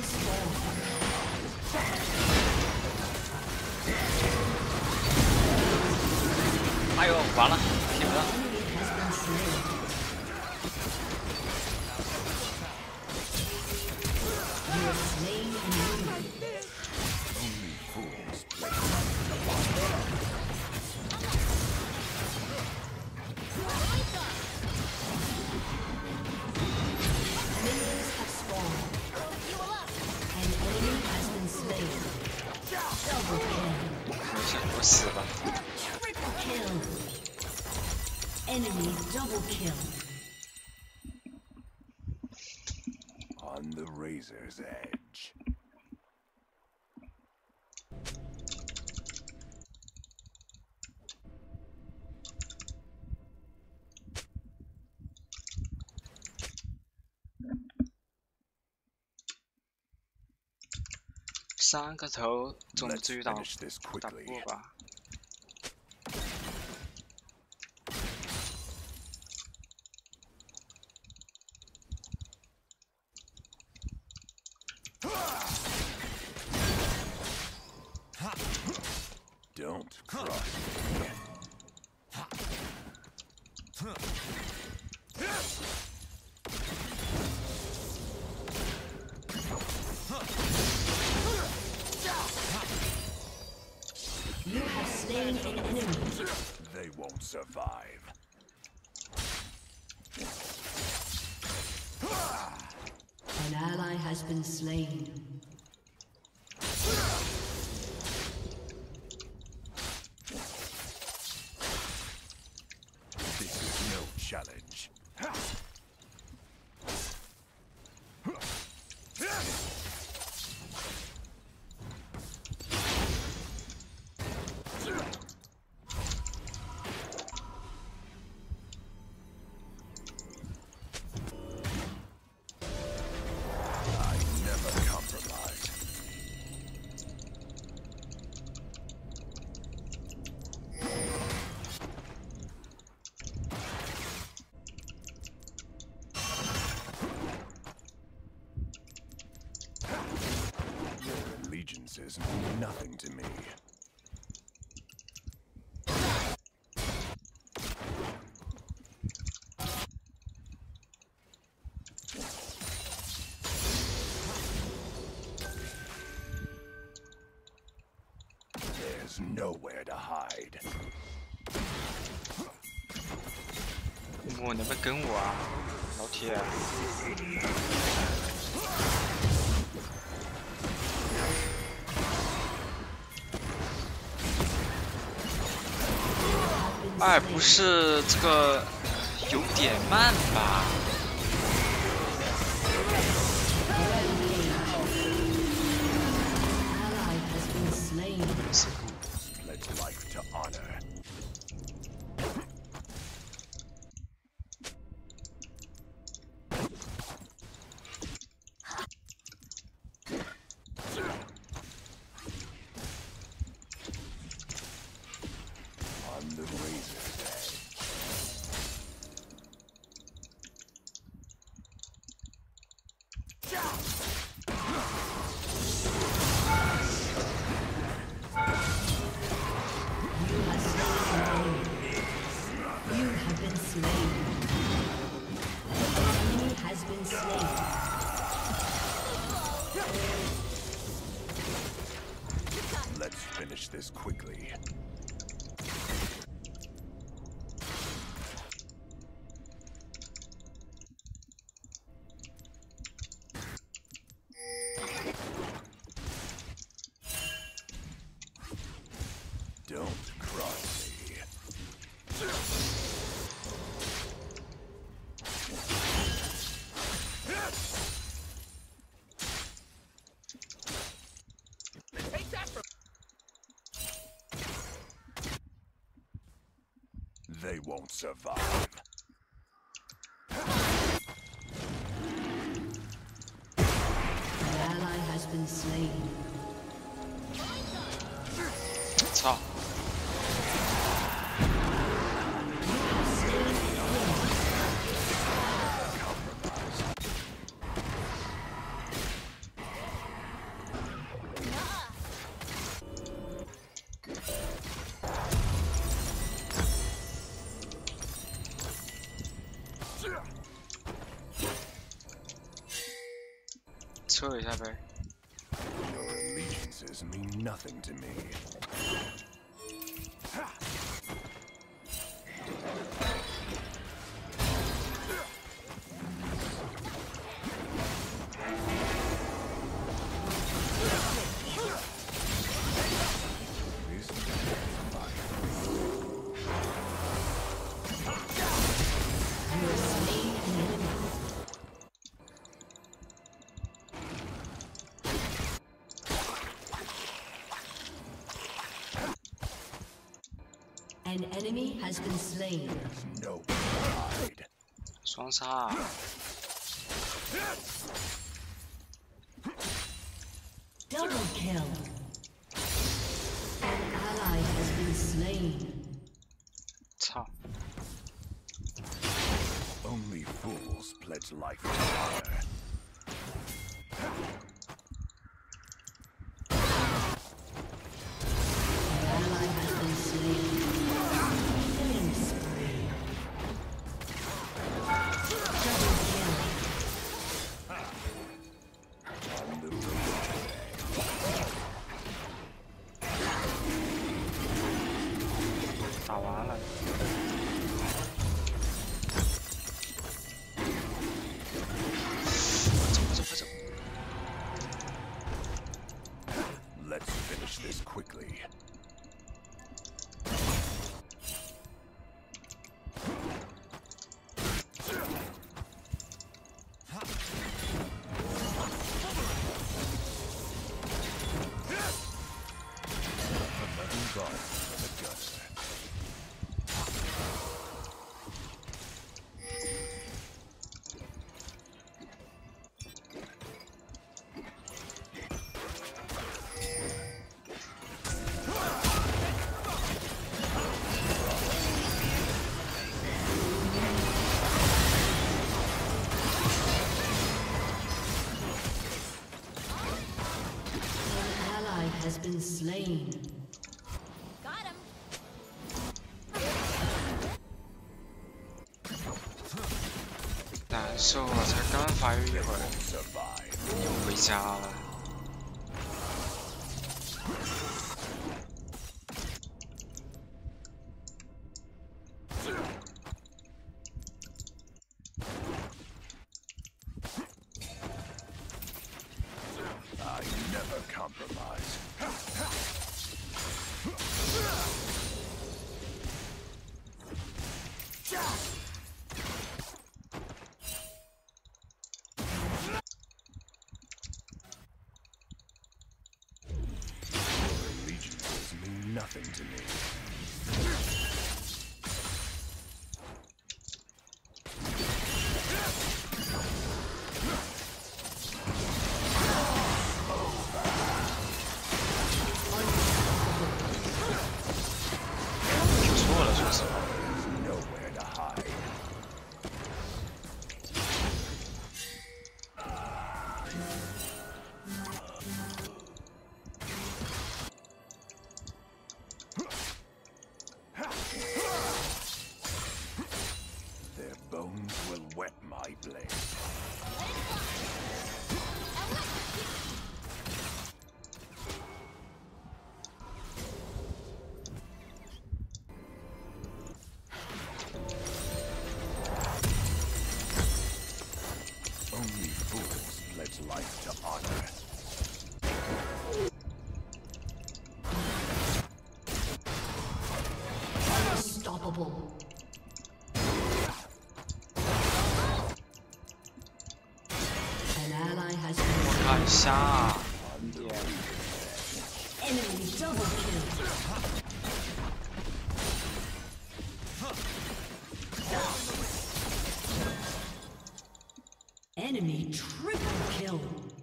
哎呦，完了，铁不上。我死了。 Enemy double kill. On the razor's edge. 3个头总不 Let's 至于打 finish this 打不 quickly. 过吧？ Don't cross me. You have slain an enemy. They won't survive. An ally has been slain. This is no challenge. I never compromise. Your allegiances mean nothing to me. There's nowhere to hide. 我能不能跟我啊，老铁？哎，不是这个有点慢吧？ Ally has been slain. Pledge life to honor. On the razor's edge. You have been slain. An enemy has been slain. Let's finish this quickly. Don't cross me. 'They won't survive. An ally has been slain. 操！ Compromise. 撤一下呗。 Your allegiances mean nothing to me. This is my You have slain an enemy. An enemy has been slain. no pride. 双杀。 Double kill. An ally has been slain. 操！ Only fools pledge life to honor. An ally has been slain. Killing spree. Double kill. On the road. 打完了。 Let's finish this quickly. Another guard for the gutter. An ally has been slain. Got him. 难受啊！才刚发育一会儿， Survive. 又回家了。 I never compromise. Your allegiances mean nothing to me. Q 错了，说实话。 There's nowhere to hide. Their bones will wet my blade. Only fools pledge life to honor. Unstoppable. An ally has been 我 slain. 看一下啊，点 Enemy double kill. Enemy triple kill.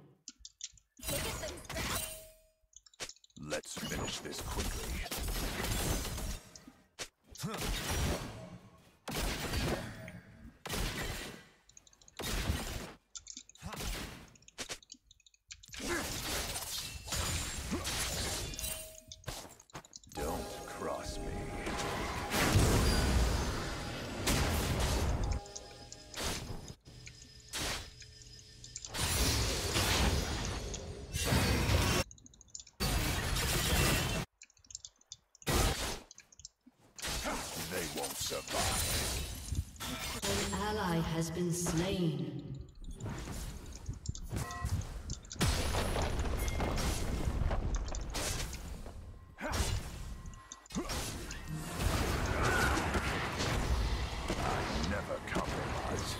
Let's finish this quickly. Don't cross me. survive. An ally has been slain. Never compromise.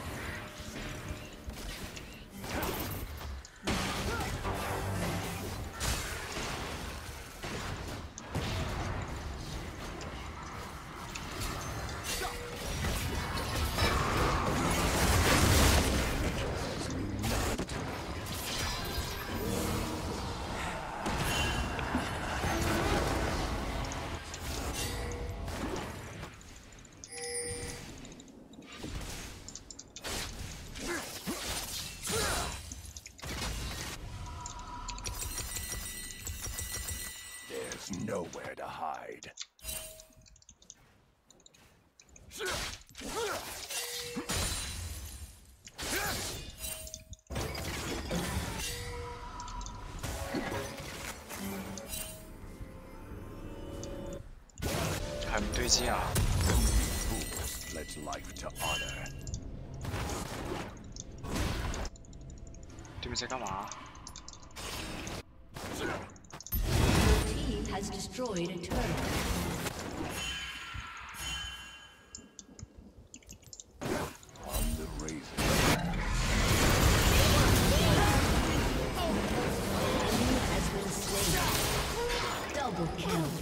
There's nowhere to hide. 很对劲啊！ Fools pledge life to honor. 对面在干嘛？ Team has destroyed a turret. On the razor. Enemy has been slain. Double kill.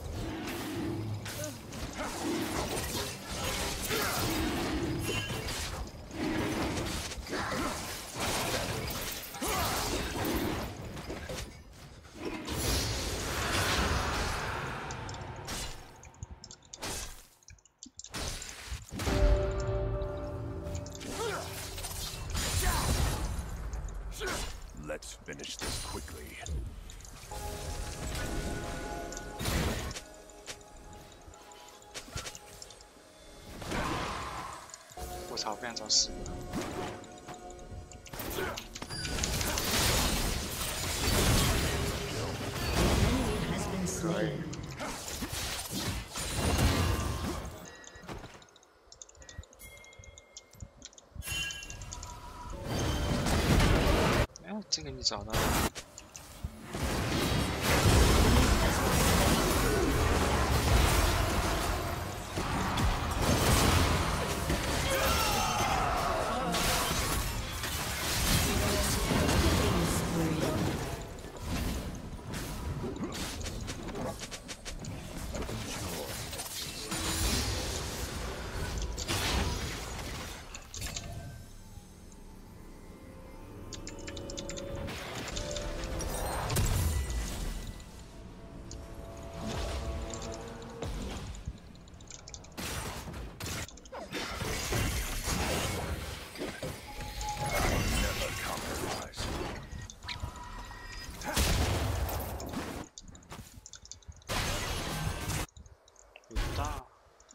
Let's finish this quickly. 我操，非常找死！ Enemy has been slain. 哎，这个你找到了？ Never compromise. 有大。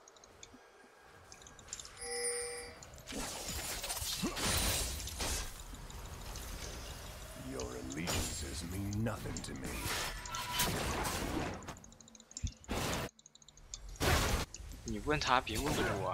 Your allegiances mean nothing to me. 你问他，别问我。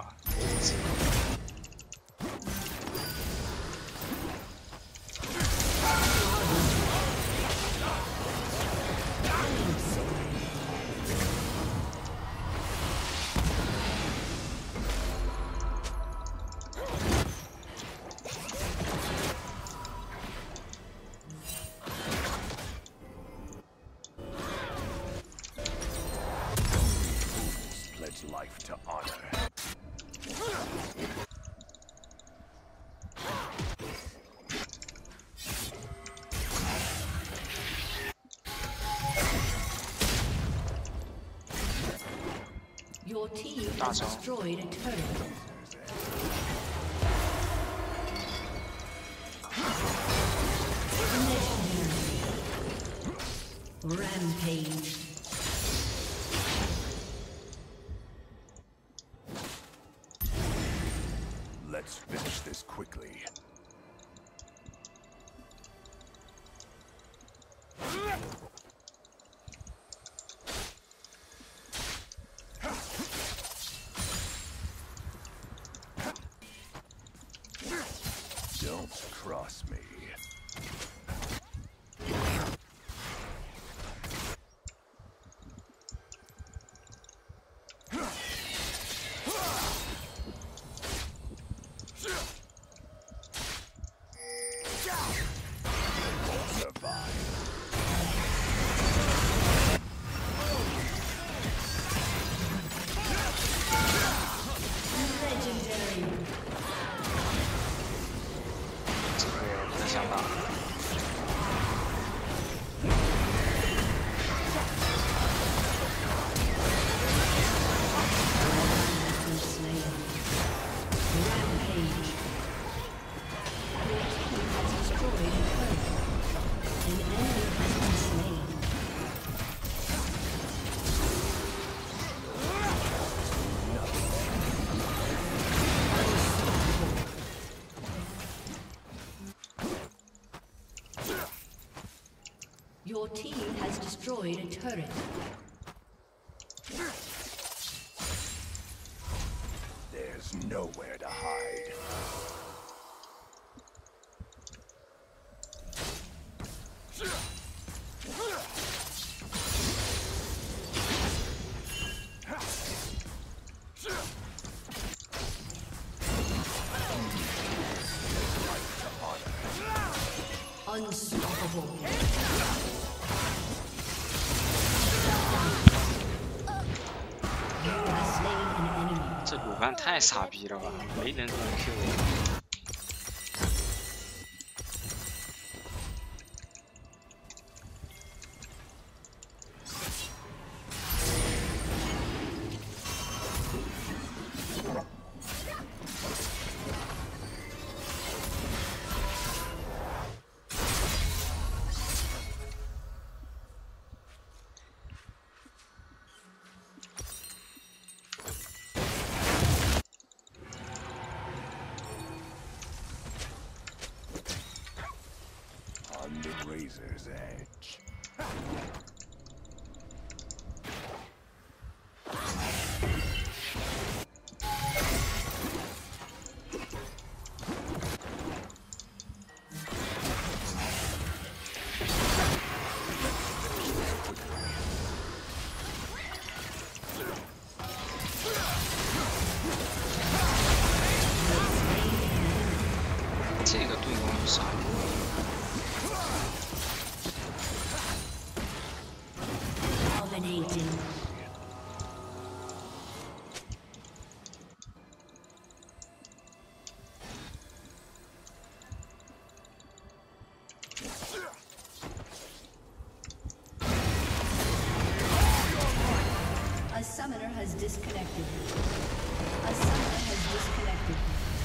Fools pledge life to honor. Your team has destroyed a turret. Legendary. Rampage. Let's finish this quickly. Cross me. Your team has destroyed a turret. There's nowhere to hide. Unstoppable. You have slain an enemy. 这鲁班太傻逼了吧，没人能 Q 我。 On the razor's edge. 这个对攻有啥用？ Dominating. A summoner has disconnected. A summoner has disconnected.